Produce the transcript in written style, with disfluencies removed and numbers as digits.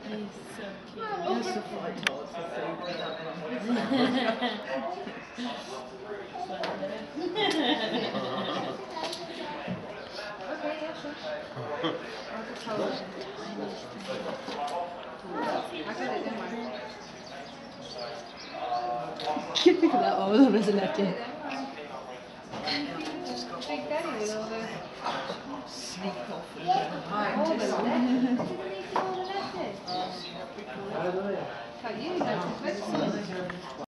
He's so cute. You're so funny, Thomas, to say that. Okay, yeah, sure. I'll just hold it. I got it in my. That all resurrected. Big Daddy with all the. Sneak off and All the hide. letters. Didn't he do all the letters? But you know,